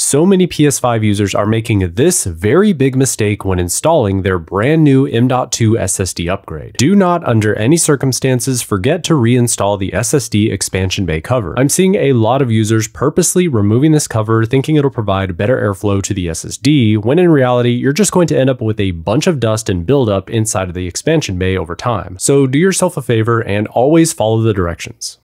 so many PS5 users are making this very big mistake when installing their brand new M.2 SSD upgrade. Do not, under any circumstances, forget to reinstall the SSD expansion bay cover. I'm seeing a lot of users purposely removing this cover thinking it'll provide better airflow to the SSD, when in reality, you're just going to end up with a bunch of dust and buildup inside of the expansion bay over time. So do yourself a favor and always follow the directions.